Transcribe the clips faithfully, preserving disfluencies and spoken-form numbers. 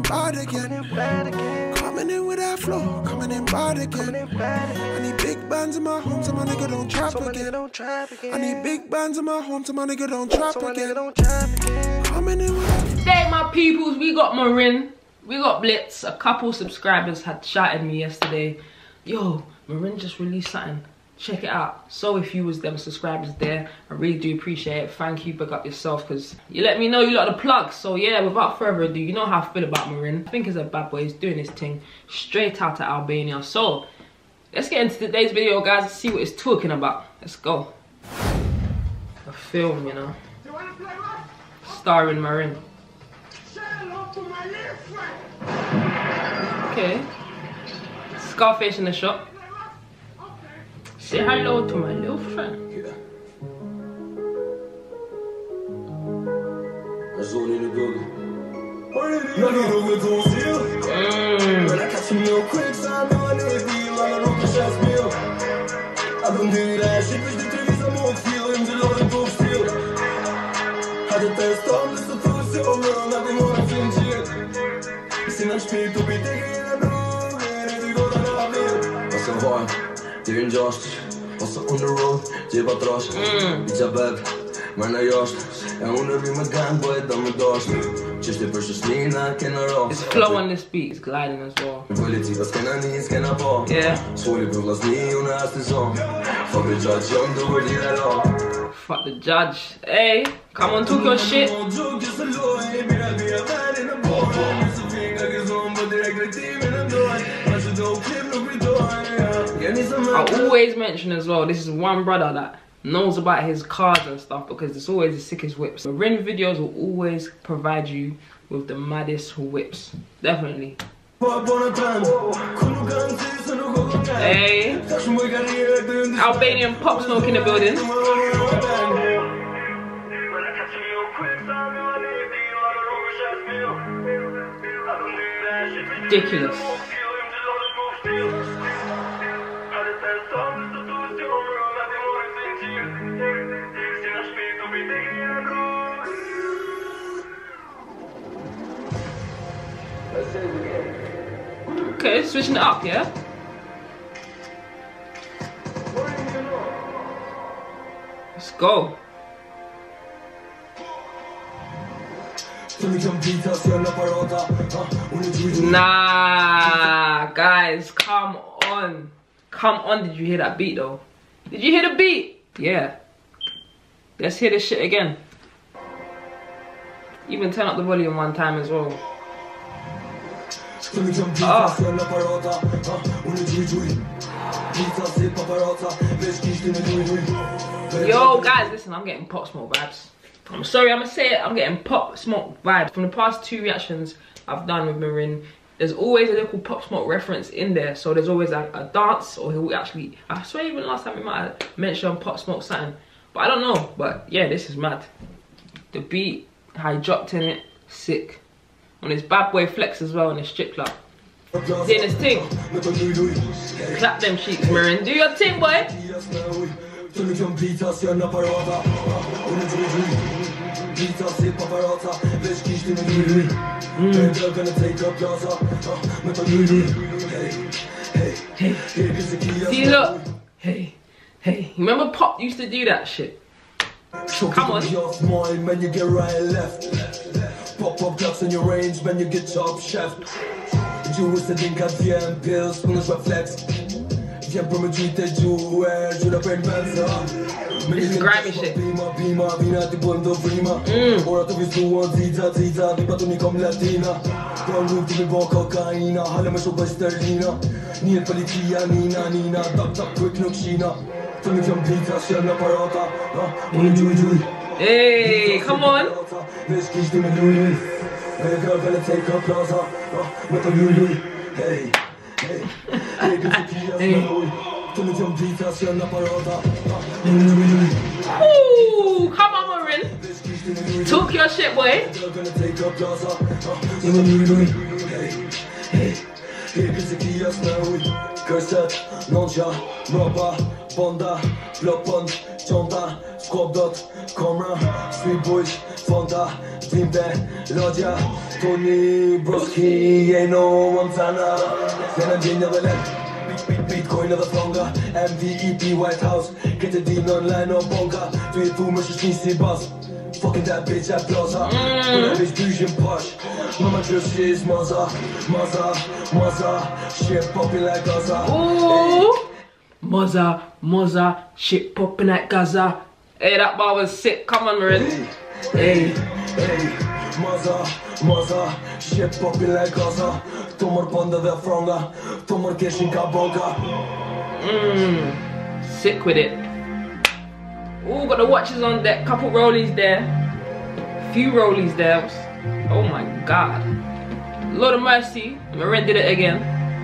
bad again. Coming in with that flow, coming in bad again. I need big bands in my home, so my nigga don't trap again. I need big bands in my home, so my nigga don't trap again. Coming in with that. Today, my peoples, we got Marin, we got Blitz. A couple subscribers had shouted me yesterday. Yo, Marin just released something. Check it out. So if you was them subscribers there, I really do appreciate it. Thank you, pick up yourself, because you let me know you lot the plug. So yeah, without further ado, you know how I feel about Marin. I think he's a bad boy. He's doing his thing straight out to Albania. So let's get into today's video, guys, and see what he's talking about. Let's go. A film, you know, starring Marin. Okay, Scarface in the shop. Say hello to my little friend. Yeah. Rzon in the building. Mm. When I catch me real quick, so I know I need to be like a rocket shot meal. I don't do that shit, bitch, the trees are more feel in the load of books still. Had a test on this, the first year, I'm not more than shit. Seen I'm speed to be taking a move, and you go down a bit. What's the one? Deri në gjashtë, ose on the road, gjepa trashtë, I qa beb, mërna jashtë, e unë rri me gang, boy, da me dashtë, qështë për shëshnina, kena raftë. His flow on this beat is gliding as well. Politika s'kena një, s'kena pa, Yeah. Soli për vlasni, unë as të zonë, fuck the judge, jom du për lira la. Fuck the judge. Hey, come on, talk your shit. I always mention as well, this is one brother that knows about his cars and stuff, because it's always the sickest whips. Marin videos will always provide you with the maddest whips. Definitely. Hey, Albanian Pop Smoke in the building. Ridiculous. Okay, switching it up, yeah? Let's go. Nah, guys, come on. Come on, did you hear that beat though? Did you hear the beat? Yeah. Let's hear this shit again. Even turn up the volume one time as well. Oh. Yo guys, listen, I'm getting Pop Smoke vibes. I'm sorry, I'm gonna say it, I'm getting Pop Smoke vibes. From the past two reactions I've done with Marin, there's always a little Pop Smoke reference in there. So there's always like a dance, or he'll actually, I swear even last time he might have mentioned Pop Smoke something. But I don't know, but yeah, this is mad. The beat, how he dropped in it, sick. On his bad boy flex as well in his strip club. Doing his thing. Clap them cheeks, Marin. Do your thing, boy. Mm. See, look. Hey, hey. Remember Pop used to do that shit? Come on. Pop up ducks in your range, man, you get top chef. You was the link at V M pills, when it's flex. V M promise you that you wear, you the pen bands. This is grimy shit. Mm. Ora to visu on zita zita, vi patuni kom latina. Don't look to me bon cocaina, hala me shoba sterlina. Niet politia, nina, nina, tap tap quick nuk shina. Tell me from pizza, shana parata. Hey, come on. Hey, hey. Ooh, come on, Marin. Talk your shit, boy. Squad dot, camera, sweet boys, Fanta, Timber, Rodia, Tony, Broski, ain't no Montana. Then I'm in the land, Bitcoin of the Fronga, M V E P White House, get a deal online or bonga, do it too much, see bus. Fucking that bitch at Plaza, mm. That bitch fusion posh. Mama just is Maza, Maza, Maza, shit popping like Gaza. Ooh, Maza, Maza, shit popping like Gaza. Hey, that bar was sick. Come on, Marin. Hey, hey, hey, Maza, Maza, shit popping like Gaza. Tomor panda the fronga, tomor cashin kabonga. Mmm, sick with it. Ooh, got the watches on deck, couple rollies there, few rollies there. Oh my god. Lord of mercy, Marin did it again.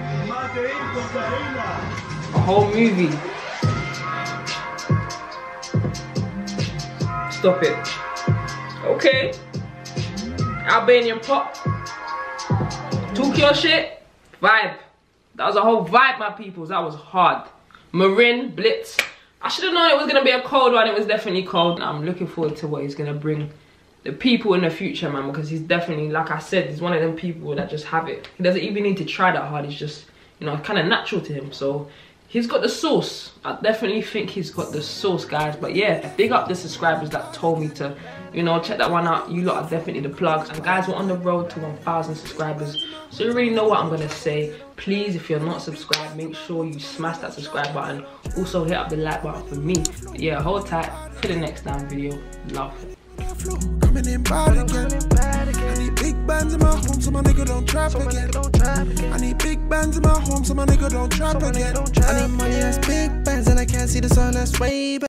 A whole movie. Stop it. Okay. Albanian pop. Talk your shit. Vibe. That was a whole vibe, my peoples. That was hard. Marin, Blitz. I should have known it was going to be a cold one. It was definitely cold. I'm looking forward to what he's going to bring the people in the future, man, because he's definitely, like I said, he's one of them people that just have it. He doesn't even need to try that hard. He's just, you know, kind of natural to him. So he's got the sauce. I definitely think he's got the sauce, guys. But yeah, big up the subscribers that told me to, you know, check that one out. You lot are definitely the plugs. And guys, we're on the road to one thousand subscribers. So you already know what I'm going to say. Please, if you're not subscribed, make sure you smash that subscribe button. Also, hit up the like button for me. But yeah, hold tight for the next damn video. Love. Coming in bad again. I need big bands in my home so my nigga don't trap again. I need big bands in my home so my nigga don't trap again. I need money that's big bands and I can't see the sun that's way back.